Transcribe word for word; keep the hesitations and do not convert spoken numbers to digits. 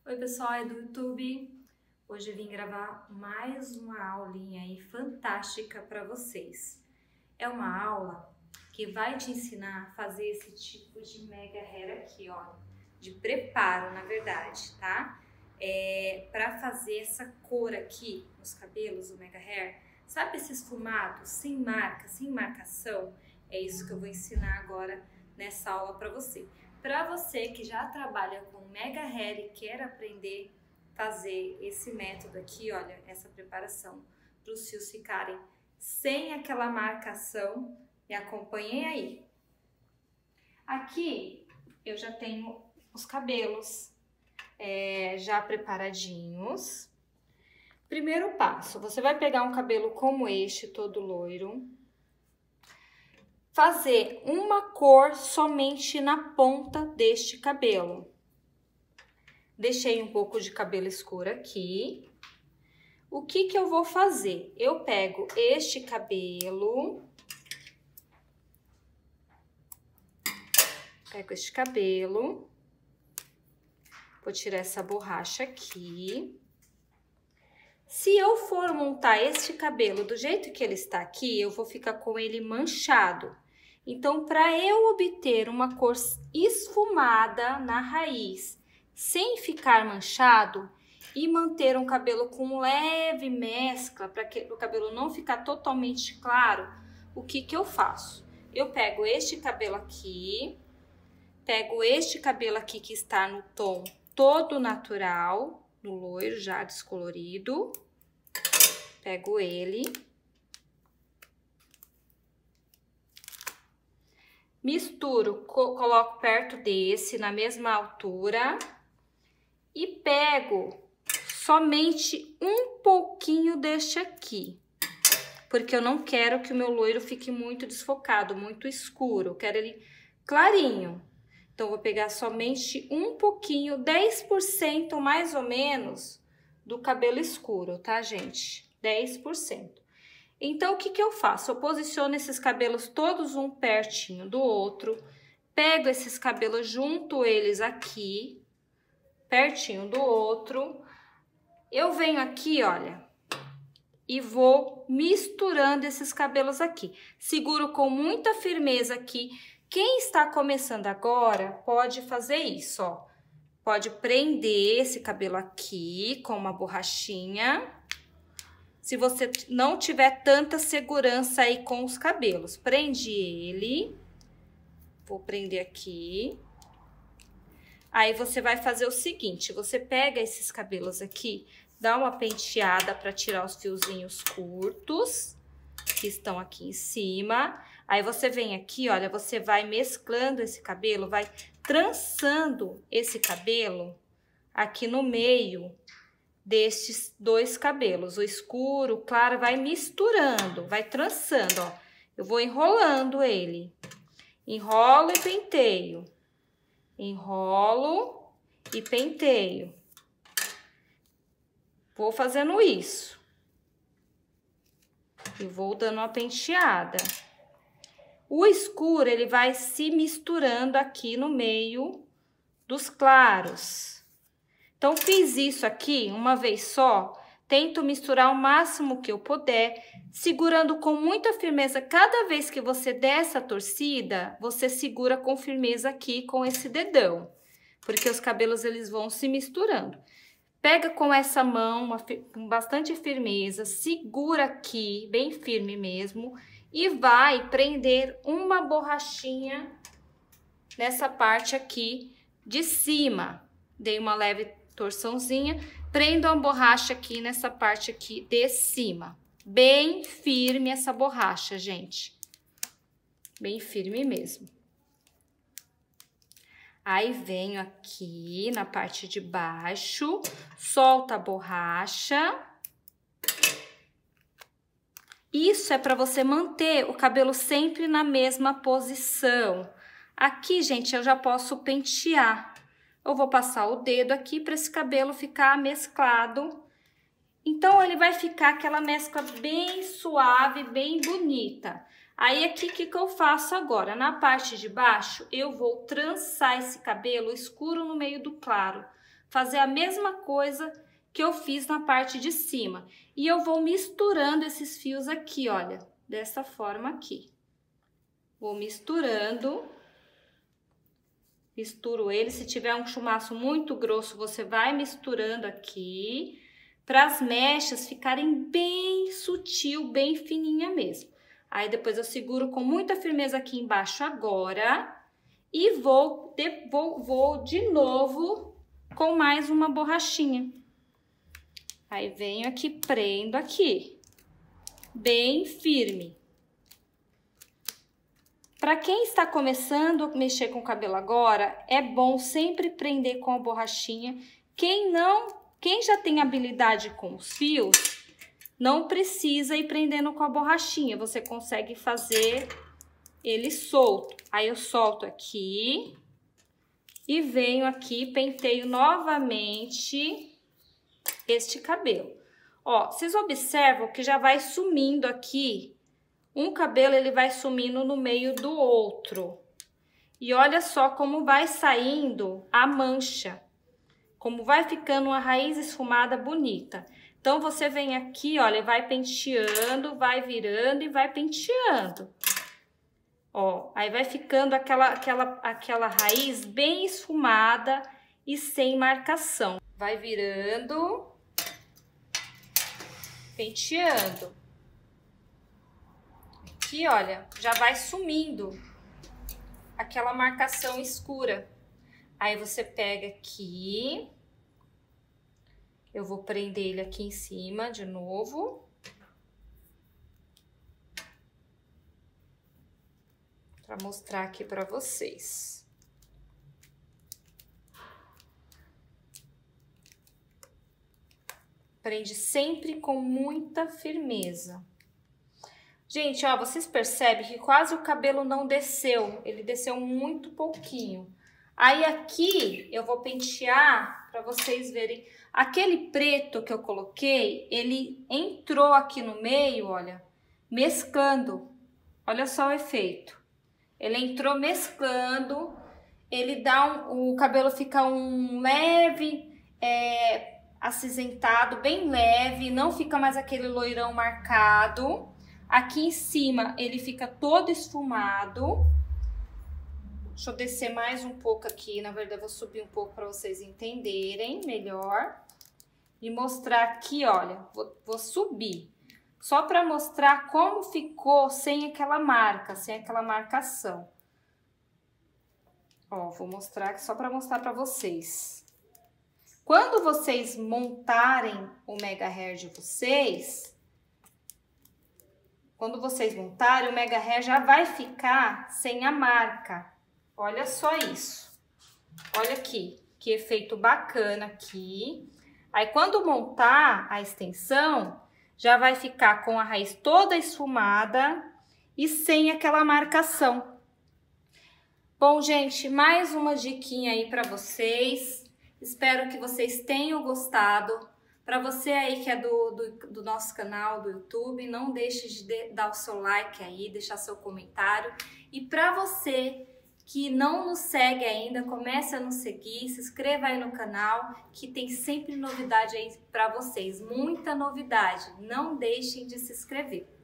Oi pessoal, é do YouTube. Hoje eu vim gravar mais uma aulinha aí fantástica para vocês. É uma aula que vai te ensinar a fazer esse tipo de mega hair aqui, ó, de preparo, na verdade, tá? É, para fazer essa cor aqui nos cabelos, o mega hair, sabe esse esfumado sem marca, sem marcação? É isso que eu vou ensinar agora nessa aula para você. Para você que já trabalha com mega hair e quer aprender a fazer esse método aqui, olha, essa preparação para os fios ficarem sem aquela marcação, me acompanhem aí. Aqui eu já tenho os cabelos é, já preparadinhos. Primeiro passo, você vai pegar um cabelo como este, todo loiro, fazer uma cor somente na ponta deste cabelo. Deixei um pouco de cabelo escuro aqui. O que que eu vou fazer? Eu pego este cabelo, pego este cabelo, vou tirar essa borracha aqui. Se eu for montar este cabelo do jeito que ele está aqui, eu vou ficar com ele manchado. Então, para eu obter uma cor esfumada na raiz, sem ficar manchado e manter um cabelo com leve mescla, para que o cabelo não ficar totalmente claro, o que que eu faço? Eu pego este cabelo aqui, pego este cabelo aqui que está no tom todo natural, no loiro já descolorido, pego ele, misturo, co coloco perto desse, na mesma altura, e pego somente um pouquinho deste aqui, porque eu não quero que o meu loiro fique muito desfocado, muito escuro, eu quero ele clarinho. Então, vou pegar somente um pouquinho, dez por cento mais ou menos do cabelo escuro, tá, gente? dez por cento. Então, o que que eu faço? Eu posiciono esses cabelos todos um pertinho do outro, pego esses cabelos, junto eles aqui, pertinho do outro. Eu venho aqui, olha, e vou misturando esses cabelos aqui. Seguro com muita firmeza aqui. Quem está começando agora pode fazer isso, ó. Pode prender esse cabelo aqui com uma borrachinha. Se você não tiver tanta segurança aí com os cabelos, prende ele. Vou prender aqui. Aí, você vai fazer o seguinte, você pega esses cabelos aqui, dá uma penteada para tirar os fiozinhos curtos que estão aqui em cima. Aí, você vem aqui, olha, você vai mesclando esse cabelo, vai trançando esse cabelo aqui no meio destes dois cabelos, o escuro, o claro, vai misturando, vai trançando, ó. Eu vou enrolando ele, enrolo e penteio, enrolo e penteio. Vou fazendo isso. E vou dando uma penteada. O escuro, ele vai se misturando aqui no meio dos claros. Então, fiz isso aqui uma vez só, tento misturar o máximo que eu puder, segurando com muita firmeza. Cada vez que você der essa torcida, você segura com firmeza aqui com esse dedão, porque os cabelos eles vão se misturando. Pega com essa mão, uma, com bastante firmeza, segura aqui, bem firme mesmo, e vai prender uma borrachinha nessa parte aqui de cima. Dei uma leve torçãozinha, prendo a borracha aqui nessa parte aqui de cima. Bem firme essa borracha, gente. Bem firme mesmo. Aí, venho aqui na parte de baixo, solta a borracha. Isso é para você manter o cabelo sempre na mesma posição. Aqui, gente, eu já posso pentear. Eu vou passar o dedo aqui para esse cabelo ficar mesclado. Então, ele vai ficar aquela mescla bem suave, bem bonita. Aí, aqui, o que que eu faço agora? Na parte de baixo, eu vou trançar esse cabelo escuro no meio do claro, fazer a mesma coisa que eu fiz na parte de cima. E eu vou misturando esses fios aqui, olha, dessa forma aqui. Vou misturando, misturo ele. Se tiver um chumaço muito grosso, você vai misturando aqui, para as mechas ficarem bem sutil, bem fininha mesmo. Aí depois eu seguro com muita firmeza aqui embaixo agora e vou de, vou, vou de novo com mais uma borrachinha. Aí venho aqui, prendo aqui, bem firme. Para quem está começando a mexer com o cabelo agora, é bom sempre prender com a borrachinha. Quem não, quem já tem habilidade com os fios, não precisa ir prendendo com a borrachinha. Você consegue fazer ele solto. Aí eu solto aqui e venho aqui, penteio novamente este cabelo. Ó, vocês observam que já vai sumindo aqui. Um cabelo, ele vai sumindo no meio do outro. E olha só como vai saindo a mancha. Como vai ficando uma raiz esfumada bonita. Então, você vem aqui, olha, vai penteando, vai virando e vai penteando. Ó, aí vai ficando aquela, aquela, aquela raiz bem esfumada e sem marcação. Vai virando, penteando. Aqui, olha, já vai sumindo aquela marcação escura. Aí você pega aqui, eu vou prender ele aqui em cima de novo. Para mostrar aqui para vocês. Prende sempre com muita firmeza. Gente, ó, vocês percebem que quase o cabelo não desceu, ele desceu muito pouquinho. Aí aqui eu vou pentear para vocês verem. Aquele preto que eu coloquei, ele entrou aqui no meio, olha, mesclando. Olha só o efeito. Ele entrou mesclando, ele dá um, o cabelo fica um leve, é, acinzentado, bem leve, não fica mais aquele loirão marcado. Aqui em cima ele fica todo esfumado. Deixa eu descer mais um pouco aqui, na verdade eu vou subir um pouco para vocês entenderem melhor. E mostrar aqui, olha, vou, vou subir. Só para mostrar como ficou sem aquela marca, sem aquela marcação. Ó, vou mostrar aqui só para mostrar para vocês. Quando vocês montarem o Mega Hair de vocês... Quando vocês montarem, o Mega Hair já vai ficar sem a marca. Olha só isso. Olha aqui, que efeito bacana aqui. Aí, quando montar a extensão, já vai ficar com a raiz toda esfumada e sem aquela marcação. Bom, gente, mais uma diquinha aí para vocês. Espero que vocês tenham gostado. Para você aí que é do, do, do nosso canal do YouTube, não deixe de, de dar o seu like aí, deixar seu comentário. E para você que não nos segue ainda, comece a nos seguir, se inscreva aí no canal, que tem sempre novidade aí para vocês, muita novidade. Não deixem de se inscrever.